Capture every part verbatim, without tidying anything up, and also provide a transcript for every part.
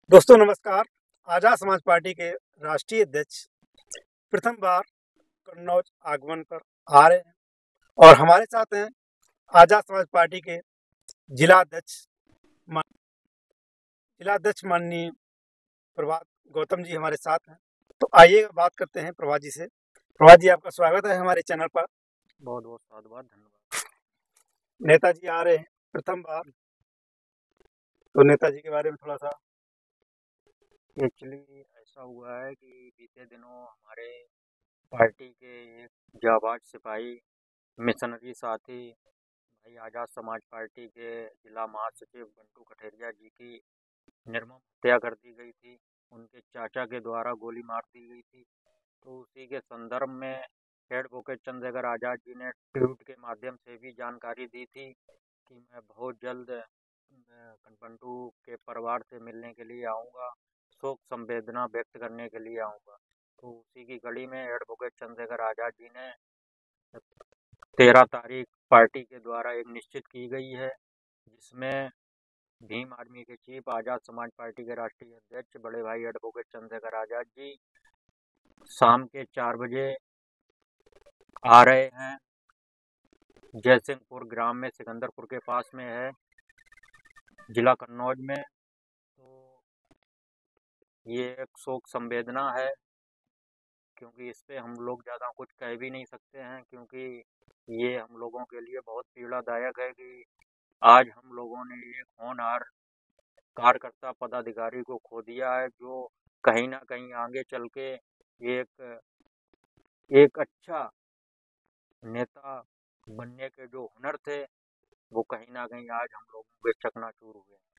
दोस्तों नमस्कार। आजाद समाज पार्टी के राष्ट्रीय अध्यक्ष प्रथम बार कन्नौज आगमन पर आ रहे हैं और हमारे साथ हैं आजाद समाज पार्टी के जिला अध्यक्ष मा- जिला अध्यक्ष माननीय प्रभात गौतम जी हमारे साथ हैं। तो आइए बात करते हैं प्रभात जी से। प्रभात जी, आपका स्वागत है हमारे चैनल पर। बहुत बहुत साधुवाद, धन्यवाद। नेताजी आ रहे हैं प्रथम बार, तो नेताजी के बारे में थोड़ा सा। एक्चुअली ऐसा हुआ है कि बीते दिनों हमारे पार्टी के एक जाबाज सिपाही मिशनरी साथी भाई आजाद समाज पार्टी के जिला महासचिव बंटू कठेरिया जी की निर्मम हत्या कर दी गई थी। उनके चाचा के द्वारा गोली मार दी गई थी। तो उसी के संदर्भ में एडवोकेट चंद्रशेखर आजाद जी ने ट्वीट के माध्यम से भी जानकारी दी थी कि मैं बहुत जल्द अ, बंटू के परिवार से मिलने के लिए आऊँगा, शोक संवेदना व्यक्त करने के लिए आऊँगा। तो उसी की कड़ी में एडवोकेट चंद्रशेखर आजाद जी ने तेरह तारीख पार्टी के द्वारा एक निश्चित की गई है, जिसमें भीम आर्मी के चीफ आजाद समाज पार्टी के राष्ट्रीय अध्यक्ष बड़े भाई एडवोकेट चंद्रशेखर आजाद जी शाम के चार बजे आ रहे हैं। जयसिंहपुर ग्राम में, सिकंदरपुर के पास में है, जिला कन्नौज में। तो ये एक शोक संवेदना है, क्योंकि इस पे हम लोग ज़्यादा कुछ कह भी नहीं सकते हैं, क्योंकि ये हम लोगों के लिए बहुत पीड़ादायक है कि आज हम लोगों ने एक होनहार कार्यकर्ता पदाधिकारी को खो दिया है, जो कहीं ना कहीं आगे चल के एक एक अच्छा नेता बनने के जो हुनर थे, वो कहीं ना कहीं आज हम लोगों के चकनाचूर हुए हैं।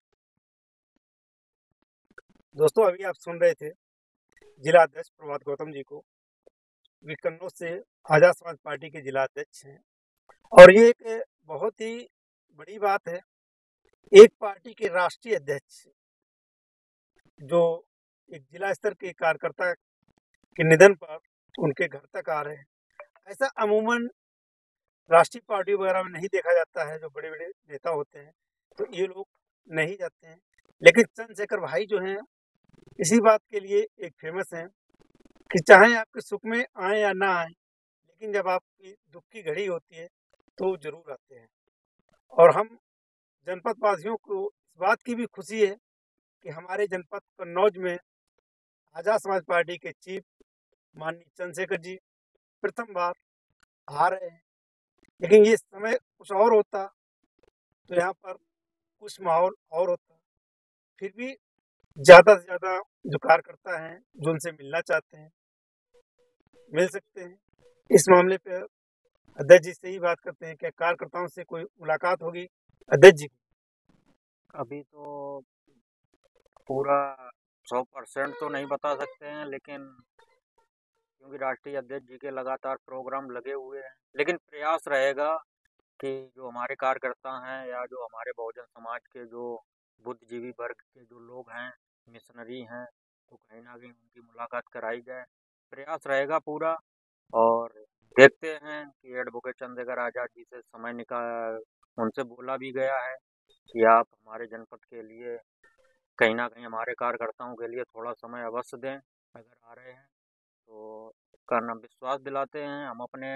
दोस्तों, अभी आप सुन रहे थे जिला अध्यक्ष प्रभात गौतम जी को। वे कन्नौज से आजाद समाज पार्टी के जिला अध्यक्ष हैं और ये एक बहुत ही बड़ी बात है। एक पार्टी के राष्ट्रीय अध्यक्ष जो एक जिला स्तर के कार्यकर्ता के निधन पर उनके घर तक आ रहे हैं, ऐसा अमूमन राष्ट्रीय पार्टी वगैरह में नहीं देखा जाता है। जो बड़े बड़े नेता होते हैं तो ये लोग नहीं जाते हैं, लेकिन चंद्रशेखर भाई जो हैं इसी बात के लिए एक फेमस हैं कि चाहे आपके सुख में आए या ना आए, लेकिन जब आपकी दुख की घड़ी होती है तो जरूर आते हैं। और हम जनपद वासियों को इस बात की भी खुशी है कि हमारे जनपद कन्नौज में आजाद समाज पार्टी के चीफ माननीय चंद्रशेखर जी प्रथम बार आ रहे हैं। लेकिन ये समय कुछ और होता तो यहाँ पर कुछ माहौल और होता। फिर भी ज़्यादा से ज़्यादा जो कार्यकर्ता हैं जो उनसे मिलना चाहते हैं मिल सकते हैं। इस मामले पे अध्यक्ष जी से ही बात करते हैं, क्या कार्यकर्ताओं से कोई मुलाकात होगी अध्यक्ष जी? अभी तो पूरा सौ परसेंट तो नहीं बता सकते हैं, लेकिन क्योंकि राष्ट्रीय अध्यक्ष जी के लगातार प्रोग्राम लगे हुए हैं, लेकिन प्रयास रहेगा कि जो हमारे कार्यकर्ता हैं या जो हमारे बहुजन समाज के जो बुद्धिजीवी वर्ग के जो लोग हैं, मिशनरी हैं, तो कहीं ना कहीं उनकी मुलाकात कराई जाए। प्रयास रहेगा पूरा। और देखते हैं कि एडवोकेट चंद्रशेखर आजाद जी से समय निकाल, उनसे बोला भी गया है कि आप हमारे जनपद के लिए, कहीं ना कहीं हमारे कार्यकर्ताओं के लिए थोड़ा समय अवश्य दें अगर आ रहे हैं तो। करना विश्वास दिलाते हैं हम अपने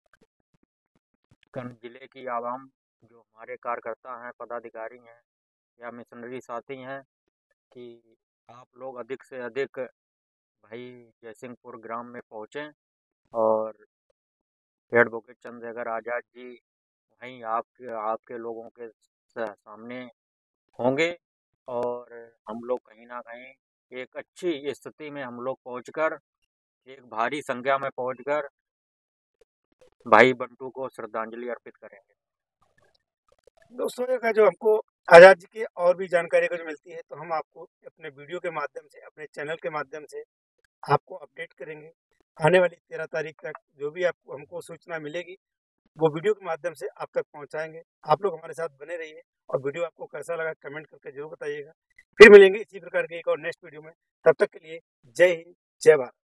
कन जिले की आवाम, जो हमारे कार्यकर्ता हैं, पदाधिकारी हैं या मिशनरी साथी हैं, कि आप लोग अधिक से अधिक भाई जयसिंहपुर ग्राम में पहुँचें और एडवोकेट चंद्रशेखर आजाद जी वहीं आपके आपके लोगों के स- सामने होंगे। और हम लोग कहीं ना कहीं एक अच्छी स्थिति में हम लोग पहुंचकर, एक भारी संख्या में पहुंचकर भाई बंटू को श्रद्धांजलि अर्पित करेंगे। दोस्तों, एक है जो हमको आजाद जी की और भी जानकारी अगर मिलती है तो हम आपको अपने वीडियो के माध्यम से, अपने चैनल के माध्यम से आपको अपडेट करेंगे। आने वाली तेरह तारीख तक जो भी आपको हमको सूचना मिलेगी वो वीडियो के माध्यम से आप तक पहुंचाएंगे। आप लोग हमारे साथ बने रहिए और वीडियो आपको कैसा लगा कमेंट करके जरूर बताइएगा। फिर मिलेंगे इसी प्रकार के एक और नेक्स्ट वीडियो में। तब तक के लिए जय हिंद, जय भारत।